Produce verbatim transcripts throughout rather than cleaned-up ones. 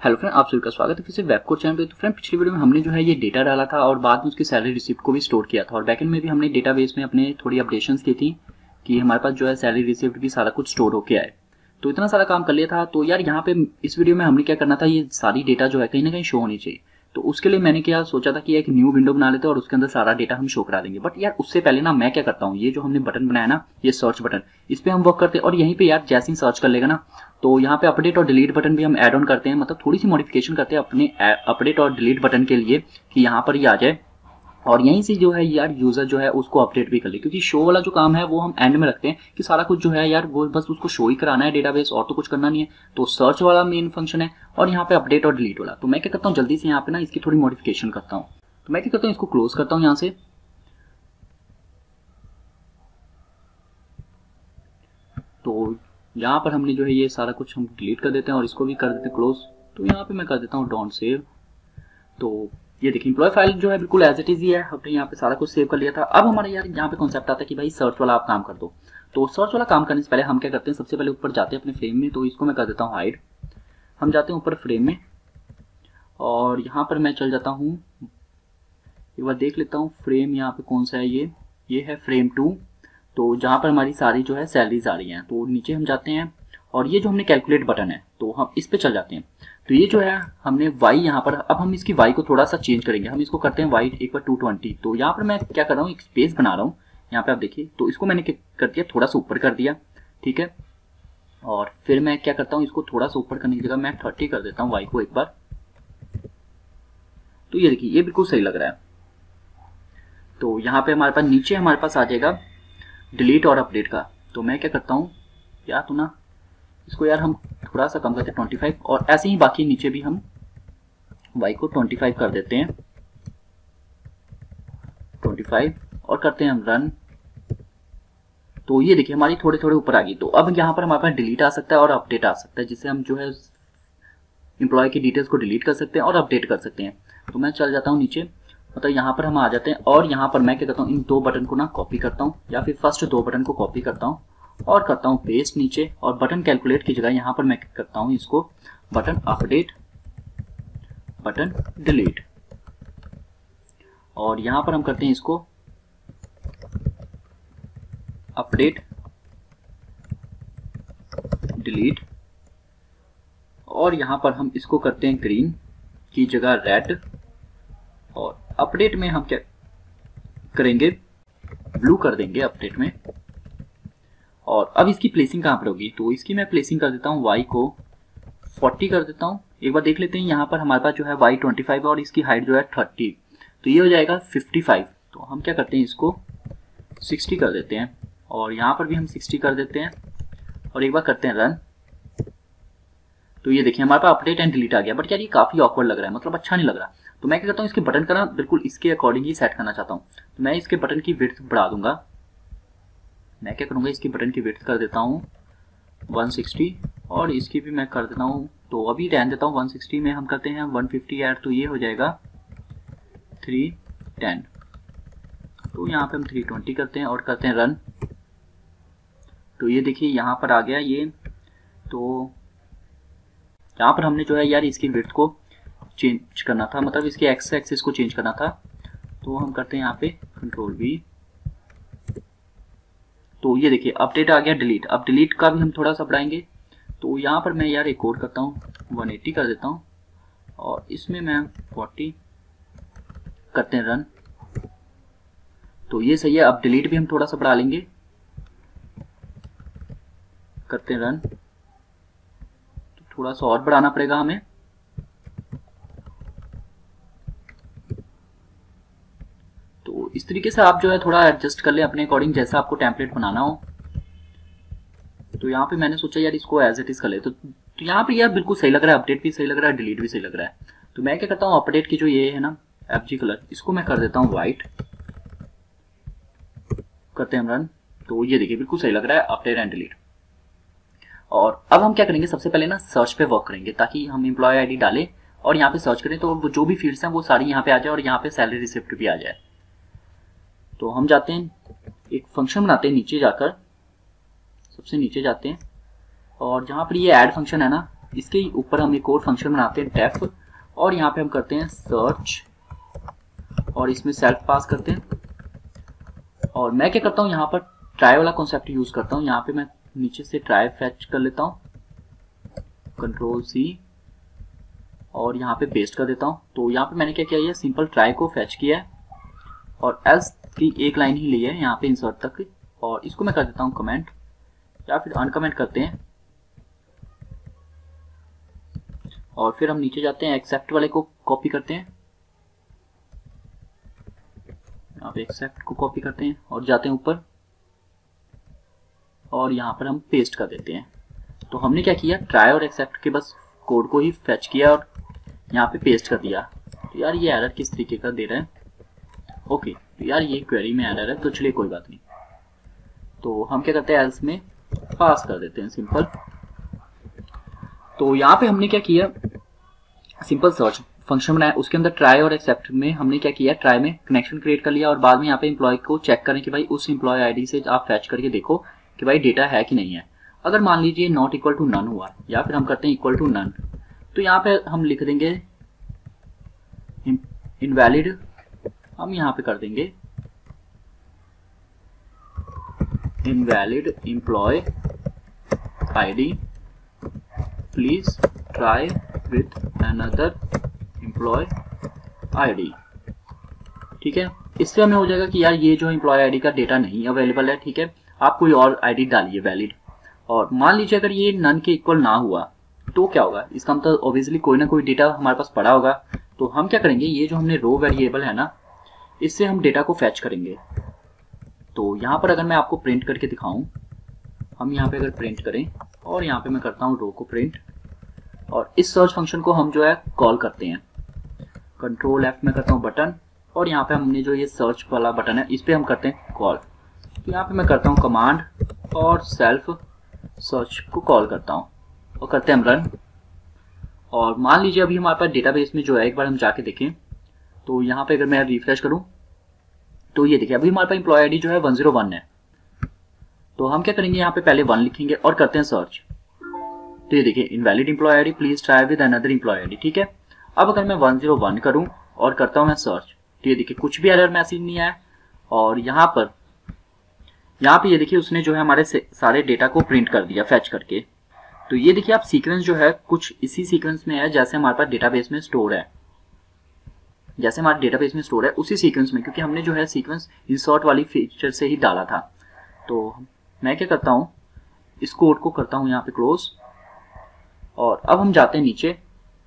Hello friend, आप सभी का स्वागत है फिर से वेबकोड चैनल पे। तो फ्रेंड, पिछली वीडियो में हमने जो है ये डेटा डाला था और बाद में उसकी सैलरी रिसिप्ट को भी स्टोर किया था और बैकएंड में भी हमने डेटाबेस में अपने थोड़ी अपडेशंस की थी कि हमारे पास जो है सैलरी रिसिप्ट भी सारा कुछ स्टोर होके आए। तो इतना सारा काम कर लिया था। तो यार यहाँ पे इस वीडियो में हमने क्या करना था, ये सारी डेटा जो है कहीं ना कहीं शो होनी चाहिए। तो उसके लिए मैंने क्या सोचा था कि एक न्यू विंडो बना लेते हैं और उसके अंदर सारा डेटा हम शो करा देंगे। बट यार उससे पहले ना मैं क्या करता हूँ, ये जो हमने बटन बनाया ना, ये सर्च बटन, इस पे हम वर्क करते हैं और यहीं पे यार जैसे ही सर्च कर लेगा ना, तो यहाँ पे अपडेट और डिलीट बटन भी हम ऐड ऑन करते हैं। मतलब थोड़ी सी मॉडिफिकेशन करते हैं अपने अपडेट और डिलीट बटन के लिए कि यहाँ पर ये आ जाए और यहीं से जो है यार यूजर जो है उसको अपडेट भी कर ले। क्योंकि शो वाला जो काम है वो हम एंड में रखते हैं कि सारा कुछ जो है यार वो बस उसको शो ही कराना है डेटाबेस, और तो कुछ करना नहीं है। तो सर्च वाला मेन फंक्शन है और यहाँ पे अपडेट और डिलीट वाला। तो मैं क्या करता हूँ, जल्दी से यहाँ पे ना इसकी थोड़ी मॉडिफिकेशन करता हूँ। तो मैं क्या करता हूँ, इसको क्लोज करता हूँ यहाँ से। तो यहाँ पर हमने जो है ये सारा कुछ हम डिलीट कर देते हैं और इसको भी कर देते हैं क्लोज। तो यहाँ पे मैं कर देता हूँ डोंट सेव। तो ये देखिए एम्प्लॉय फाइल जो है बिल्कुल एज इट इज ही है, हमने यहाँ पे सारा कुछ सेव कर लिया था। अब हमारे यार यहाँ पे कॉन्सेप्ट आता है कि भाई सर्च वाला आप काम कर दो। तो सर्च वाला काम करने से पहले हम क्या करते हैं, सबसे पहले ऊपर जाते हैं अपने फ्रेम में। तो इसको मैं कर देता हूँ हाइड। हम जाते हैं ऊपर फ्रेम में और यहाँ पर मैं चल जाता हूँ, एक बार देख लेता हूँ फ्रेम यहाँ पे कौन सा है। ये ये है फ्रेम टू। तो जहाँ पर हमारी सारी जो है सैलरीज आ रही हैं। तो नीचे हम जाते हैं और ये जो हमने कैलकुलेट बटन है तो हम इस पे चल जाते हैं। तो ये जो है हमने वाई यहाँ पर, अब हम इसकी वाई को थोड़ा सा चेंज करेंगे। हम इसको करते हैं वाई एक बार टू ट्वेंटी। तो यहाँ पर मैं क्या कर रहा हूँ, एक स्पेस बना रहा हूँ यहाँ पे, आप देखिए। तो इसको मैंने क्या कर दिया, थोड़ा सा ऊपर कर दिया, ठीक है। और फिर मैं क्या करता हूँ, इसको थोड़ा सा ऊपर करने की जगह मैं थर्टी कर देता हूँ वाई को एक बार। तो ये देखिए ये बिल्कुल सही लग रहा है। तो यहाँ पे हमारे पास नीचे हमारे पास आ जाएगा डिलीट और अपडेट का। तो मैं क्या करता हूँ यार, तो ना इसको यार हम थोड़ा सा कम करते हैं ट्वेंटी फाइव, और ऐसे ही बाकी नीचे भी हम y को ट्वेंटी फाइव कर देते हैं, ट्वेंटी फाइव, और करते हैं हम रन। तो ये देखिए हमारी थोड़े थोड़े ऊपर आ गई। तो अब यहाँ पर हमारे पास डिलीट आ सकता है और अपडेट आ सकता है, जिससे हम जो है एम्प्लॉय की डिटेल्स को डिलीट कर सकते हैं और अपडेट कर सकते हैं। तो मैं चल जाता हूँ नीचे, मतलब यहाँ पर हम आ जाते हैं और यहाँ पर मैं क्या करता हूँ, इन दो बटन को ना कॉपी करता हूँ, या फिर फर्स्ट दो बटन को कॉपी करता हूँ और करता हूँ पेस्ट नीचे। और बटन कैलकुलेट की जगह यहाँ पर मैं करता हूँ इसको बटन अपडेट, बटन डिलीट, और यहाँ पर हम करते हैं इसको अपडेट डिलीट, और यहाँ पर हम इसको करते हैं ग्रीन की जगह रेड, और अपडेट में हम क्या करेंगे, ब्लू कर देंगे अपडेट में। और अब इसकी प्लेसिंग कहाँ पर होगी, तो इसकी मैं प्लेसिंग कर देता हूँ y को फोर्टी कर देता हूँ। एक बार देख लेते हैं, यहाँ पर हमारे पास जो है y ट्वेंटी फाइव और इसकी हाइट जो है थर्टी, तो ये हो जाएगा फिफ्टी फाइव। तो हम क्या करते हैं, इसको सिक्सटी कर देते हैं और यहाँ पर भी हम सिक्सटी कर देते हैं और एक बार करते हैं रन। तो ये देखिए हमारे पास अपडेट एंड डिलीट आ गया। बट यार ये काफी ऑकवर्ड लग रहा है, मतलब अच्छा नहीं लग रहा। तो मैं क्या करता हूँ, इसके बटन का ना बिल्कुल इसके अकॉर्डिंग ही सेट करना चाहता हूँ। तो मैं इसके बटन की विड्थ बढ़ा दूंगा। मैं क्या करूंगा, इसकी बटन की विड्थ कर देता हूँ वन सिक्सटी और इसकी भी मैं कर देता हूँ, तो अभी रहने देता हूँ वन सिक्सटी में। हम करते हैं वन फिफ्टी ऐड, तो ये हो जाएगा थ्री टेन। तो यहाँ पे हम थ्री ट्वेंटी करते हैं और करते हैं रन। तो ये देखिए यहाँ पर आ गया ये। तो यहाँ पर हमने जो है यार इसकी विड्थ को चेंज करना था, मतलब इसके एक्स एक्सिस को चेंज करना था। तो हम करते हैं यहाँ पे कंट्रोल वी। तो ये देखिए अपडेट आ गया, डिलीट। अब डिलीट का भी हम थोड़ा सा बढ़ाएंगे। तो यहाँ पर मैं यार एक और करता हूँ, वन एटी कर देता हूँ और इसमें मैं फोर्टी करते हैं रन। तो ये सही है। अब डिलीट भी हम थोड़ा सा बढ़ा लेंगे, करते हैं रन। तो थोड़ा सा और बढ़ाना पड़ेगा हमें। तो इस तरीके से आप जो है थोड़ा एडजस्ट कर ले अपने अकॉर्डिंग, जैसा आपको टेम्पलेट बनाना हो। तो यहाँ पे मैंने सोचा यार इसको एज इट इज कर ले। तो, तो यहाँ पे यार बिल्कुल सही लग रहा है, अपडेट भी सही लग रहा है, डिलीट भी सही लग रहा है। तो मैं क्या करता हूँ, अपडेट की जो ये है ना एफजी कलर, इसको मैं कर देता हूँ व्हाइट, करते हैं रन। तो ये देखिए बिल्कुल सही लग रहा है, अपडेट एंड डिलीट। और अब हम क्या करेंगे, सबसे पहले ना सर्च पे वर्क करेंगे, ताकि हम एम्प्लॉय आईडी डालें और यहाँ पे सर्च करें तो जो भी फील्ड्स हैं वो सारी यहाँ पे आ जाए और यहाँ पे सैलरी रिसिप्ट भी आ जाए। तो हम जाते हैं, एक फंक्शन बनाते हैं नीचे जाकर, सबसे नीचे जाते हैं और जहाँ पर ये ऐड फंक्शन है ना, इसके ऊपर हम एक और फंक्शन बनाते हैं डेफ, और यहाँ पे हम करते हैं सर्च और इसमें सेल्फ पास करते हैं। और मैं क्या करता हूँ यहाँ पर ट्राई वाला कॉन्सेप्ट यूज करता हूँ। यहाँ पे मैं नीचे से ट्राई फेच कर लेता हूँ, कंट्रोल सी, और यहाँ पे पेस्ट कर देता हूँ। तो यहाँ पे मैंने क्या किया, सिंपल ट्राई को फेच किया है और एल्स की एक लाइन ही ली है यहाँ पे इंसर्ट तक, और इसको मैं कर देता हूँ कमेंट या फिर अनकमेंट करते हैं। और फिर हम नीचे जाते हैं, एक्सेप्ट वाले को कॉपी करते हैं, यहाँ पे एक्सेप्ट को कॉपी करते हैं और जाते हैं ऊपर और यहाँ पर हम पेस्ट कर देते हैं। तो हमने क्या किया, ट्राई और एक्सेप्ट के बस कोड को ही फेच किया और यहाँ पे पेस्ट कर दिया। तो यार ये एरर किस तरीके का दे रहा है, ओके तो यार ये क्वेरी में एरर है, तो चलिए कोई बात नहीं। तो हम क्या करते हैं, एल्स में पास कर देते हैं सिंपल। तो यहाँ पे हमने क्या किया, सिंपल सर्च फंक्शन बनाया, उसके अंदर ट्राई और एक्सेप्ट में हमने क्या किया, ट्राई में कनेक्शन क्रिएट कर लिया और बाद में यहाँ पे एम्प्लॉय को चेक करें कि भाई उस एम्प्लॉय आईडी से आप फैच करके देखो कि भाई डेटा है कि नहीं है। अगर मान लीजिए नॉट इक्वल टू नन हुआ या फिर हम करते हैं इक्वल टू नन, तो यहाँ पे हम लिख देंगे इनवैलिड, हम यहाँ पे कर देंगे invalid employee ID, please try with another employee ID. ठीक है, इससे हमें हो जाएगा कि यार ये जो एम्प्लॉय आईडी का डेटा नहीं अवेलेबल है। ठीक है, आप कोई और आईडी डालिए वैलिड। और मान लीजिए अगर ये नन के इक्वल ना हुआ तो क्या होगा, इसका मतलब ऑब्वियसली कोई ना कोई डेटा हमारे पास पड़ा होगा। तो हम क्या करेंगे, ये जो हमने रो वेरिएबल है ना, इससे हम डेटा को फैच करेंगे। तो यहाँ पर अगर मैं आपको प्रिंट करके दिखाऊं, हम यहाँ पे अगर प्रिंट करें और यहाँ पे मैं करता हूँ रो को प्रिंट, और इस सर्च फंक्शन को हम जो है कॉल करते हैं, कंट्रोल एफ में करता हूँ बटन, और यहाँ पे हमने जो ये सर्च वाला बटन है इस पे हम करते हैं कॉल। तो यहाँ पे मैं करता हूँ कमांड और सेल्फ सर्च को कॉल करता हूँ और करते हैं हम रन। और मान लीजिए अभी हमारे पास डेटाबेस में जो है, एक बार हम जाके देखें, तो यहाँ पे अगर मैं रिफ्रेश करूँ तो ये देखिए अभी हमारे पास एम्प्लॉय आईडी जो है वन जीरो वन है। तो हम क्या करेंगे, यहाँ पे पहले वन लिखेंगे और करते हैं सर्च। तो ये देखिए invalid employee ID, please try with another employee ID. ठीक है, अब अगर मैं वन जीरो वन करूं और करता हूं मैं सर्च, तो ये देखिए कुछ भी एरर मैसेज नहीं आया। और यहाँ पर यहाँ पे ये देखिए उसने जो है हमारे सारे डेटा को प्रिंट कर दिया फैच करके। तो ये देखिए आप सीक्वेंस जो है कुछ इसी सीक्वेंस में है जैसे हमारे पास डेटाबेस में स्टोर है, जैसे हमारे डेटाबेस में स्टोर है उसी सीक्वेंस में, क्योंकि हमने जो है सीक्वेंस इंसर्ट वाली फीचर से ही डाला था। तो मैं क्या करता हूँ, इस कोड को करता हूँ यहाँ पे क्लोज, और अब हम जाते हैं नीचे,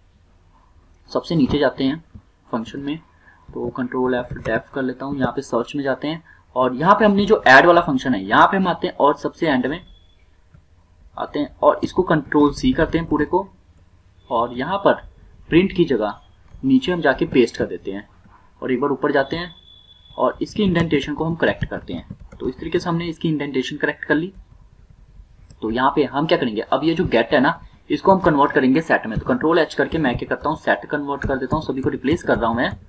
सबसे नीचे जाते हैं फंक्शन में। तो कंट्रोल एफ डेफ कर लेता हूँ, यहाँ पे सर्च में जाते हैं और यहाँ पे हमने जो ऐड वाला फंक्शन है यहाँ पे हम आते हैं और सबसे एंड में आते हैं और इसको कंट्रोल सी करते हैं पूरे को, और यहाँ पर प्रिंट की जगह नीचे हम जाके पेस्ट कर देते हैं और एक बार ऊपर जाते हैं और इसकी इंडेंटेशन को हम करेक्ट करते हैं। तो इस तरीके से हमने इसकी इंडेंटेशन करेक्ट कर ली। तो यहाँ पे हम क्या करेंगे, अब ये जो गेट है ना, इसको हम कन्वर्ट करेंगे सेट में। तो कंट्रोल एच करके मैं क्या करता हूँ, सेट कन्वर्ट कर देता हूँ, सभी को रिप्लेस कर रहा हूँ मैं।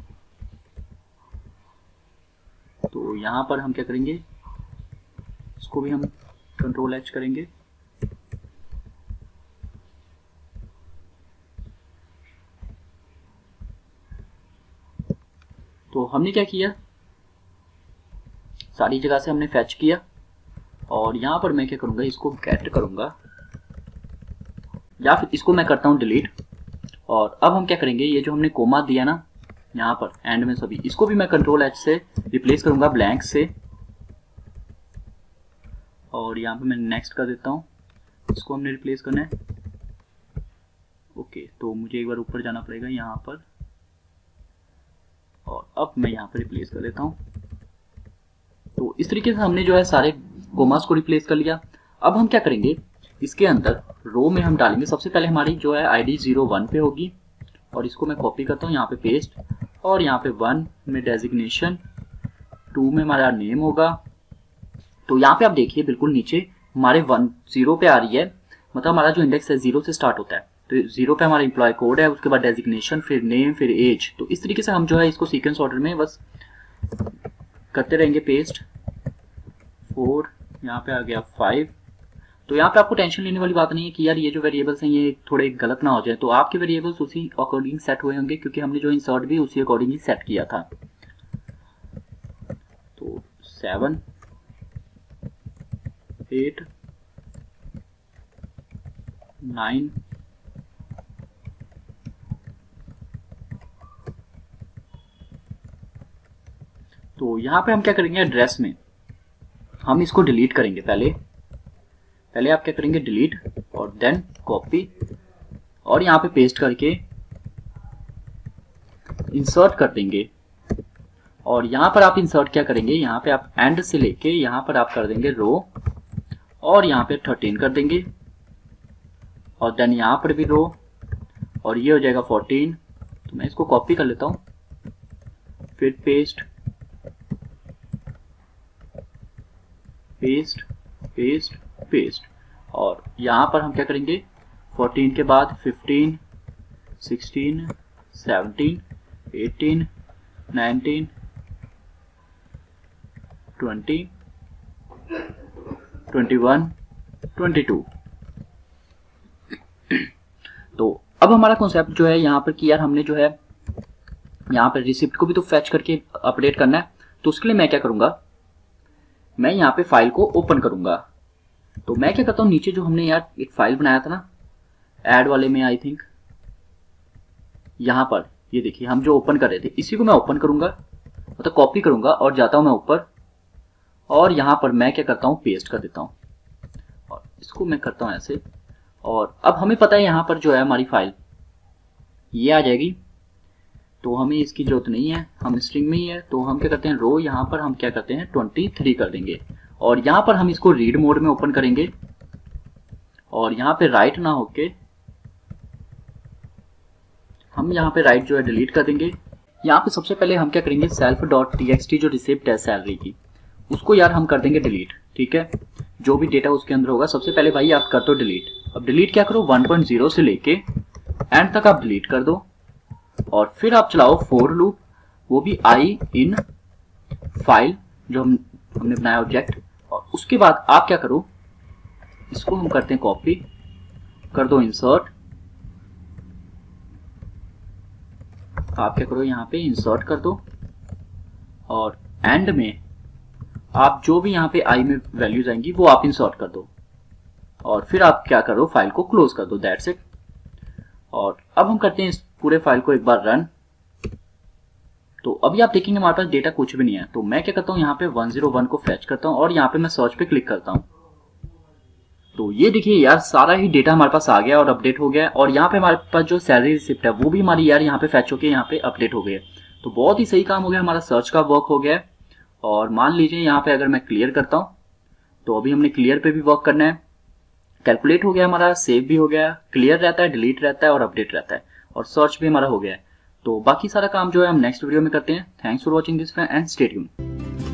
तो यहाँ पर हम क्या करेंगे, इसको भी हम कंट्रोल एच करेंगे। तो हमने क्या किया, सारी जगह से हमने फैच किया और यहाँ पर मैं क्या करूंगा, इसको गेट करूंगा या फिर इसको मैं करता हूँ डिलीट। और अब हम क्या करेंगे, ये जो हमने कोमा दिया ना यहाँ पर एंड में सभी, इसको भी मैं कंट्रोल एच से रिप्लेस करूंगा ब्लैंक से, और यहाँ पे मैं नेक्स्ट कर देता हूँ, इसको हमने रिप्लेस करना है। ओके, तो मुझे एक बार ऊपर जाना पड़ेगा यहाँ पर, और अब मैं यहाँ पर रिप्लेस कर देता हूँ। तो इस तरीके से हमने जो है सारे कोमास को रिप्लेस कर लिया। अब हम क्या करेंगे, इसके अंदर रो में हम डालेंगे, सबसे पहले हमारी जो है आईडी जीरो वन पे होगी, और इसको मैं कॉपी करता हूँ यहाँ पे पेस्ट, और यहाँ पे वन में डेजिग्नेशन, टू में हमारा नेम होगा। तो यहाँ पे आप देखिए बिल्कुल नीचे हमारे वन जीरो पे आ रही है, मतलब हमारा जो इंडेक्स है जीरो से स्टार्ट होता है। तो जीरो पे हमारा एम्प्लॉय कोड है, उसके बाद डेजिग्नेशन, फिर नेम, फिर एज। तो इस तरीके से हम जो है इसको सीक्वेंस ऑर्डर में बस करते रहेंगे पेस्ट। फोर यहाँ पे आ गया फाइव, तो यहाँ पे आपको टेंशन लेने वाली बात नहीं है कि यार ये जो वेरिएबल्स हैं ये थोड़े गलत ना हो जाए, तो आपके वेरिएबल्स उसी अकॉर्डिंग सेट हुए होंगे, क्योंकि हमने जो इंसर्ट भी उसी अकॉर्डिंग ही सेट किया था। तो सेवन एट नाइन तो यहाँ पे हम क्या करेंगे, एड्रेस में हम इसको डिलीट करेंगे। पहले पहले आप क्या करेंगे, डिलीट और देन कॉपी और यहाँ पे पेस्ट करके इंसर्ट कर देंगे। और यहाँ पर आप इंसर्ट क्या करेंगे, यहाँ पे आप एंड से लेके यहाँ पर आप कर देंगे रो और यहाँ पे थर्टीन कर देंगे और देन यहाँ पर भी रो और ये हो जाएगा फोर्टीन। तो मैं इसको कॉपी कर लेता हूँ, फिर पेस्ट पेस्ट पेस्ट पेस्ट और यहाँ पर हम क्या करेंगे, फोर्टीन के बाद fifteen sixteen seventeen eighteen nineteen twenty twenty one twenty two. तो अब हमारा कॉन्सेप्ट जो है यहाँ पर कि यार हमने जो है यहाँ पर रिसिप्ट को भी तो फैच करके अपडेट करना है। तो उसके लिए मैं क्या करूंगा, मैं यहाँ पे फाइल को ओपन करूंगा। तो मैं क्या करता हूँ, नीचे जो हमने यार एक फाइल बनाया था ना ऐड वाले में, आई थिंक यहाँ पर ये देखिए हम जो ओपन कर रहे थे, इसी को मैं ओपन करूंगा, मतलब कॉपी करूंगा और जाता हूं मैं ऊपर और यहाँ पर मैं क्या करता हूँ, पेस्ट कर देता हूँ और इसको मैं करता हूँ ऐसे। और अब हमें पता है यहाँ पर जो है हमारी फाइल ये आ जाएगी, तो हमें इसकी जरूरत नहीं है, हम स्ट्रिंग में ही है। तो हम क्या करते हैं, रो यहाँ पर हम क्या करते हैं ट्वेंटी थ्री कर देंगे और यहाँ पर हम इसको रीड मोड में ओपन करेंगे और यहाँ पे राइट ना होके हम यहाँ पे राइट जो है डिलीट कर देंगे। यहाँ पे सबसे पहले हम क्या करेंगे, self dot T X T जो रिसिप्ट है सैलरी की, उसको यार हम कर देंगे डिलीट। ठीक है, जो भी डेटा उसके अंदर होगा सबसे पहले भाई आप कर दो डिलीट। अब डिलीट क्या करो, वन पॉइंट ज़ीरो से लेके एंड तक आप डिलीट कर दो और फिर आप चलाओ फॉर लूप, वो भी आई इन फाइल जो हम हमने बनाया ऑब्जेक्ट। और उसके बाद आप क्या करो, इसको हम करते हैं कॉपी, कर दो इंसर्ट, आप क्या करो यहाँ पे इंसर्ट कर दो और एंड में आप जो भी यहाँ पे आई में वैल्यूज आएंगी वो आप इंसर्ट कर दो और फिर आप क्या करो, फाइल को क्लोज कर दो, दैट्स इट। और अब हम करते हैं इस पूरे फाइल को एक बार रन। तो अभी आप देखेंगे हमारे पास डेटा कुछ भी नहीं है। तो मैं क्या करता हूँ, यहाँ पे वन ज़ीरो वन को फैच करता हूँ और यहाँ पे मैं सर्च पे क्लिक करता हूँ। तो ये देखिए यार सारा ही डेटा हमारे पास आ गया और अपडेट हो गया और यहाँ पे हमारे पास जो सैलरी रिसिप्ट है वो भी हमारी यार यहाँ पे फैच होके यहाँ पे अपडेट हो गई है। तो बहुत ही सही काम हो गया, हमारा सर्च का वर्क हो गया। और मान लीजिए यहाँ पे अगर मैं क्लियर करता हूँ, तो अभी हमने क्लियर पे भी वर्क करना है, कैलकुलेट हो गया हमारा, सेव भी हो गया, क्लियर रहता है, डिलीट रहता है और अपडेट रहता है और सर्च भी हमारा हो गया है। तो बाकी सारा काम जो है हम नेक्स्ट वीडियो में करते हैं। Thanks for watching this and stay tuned.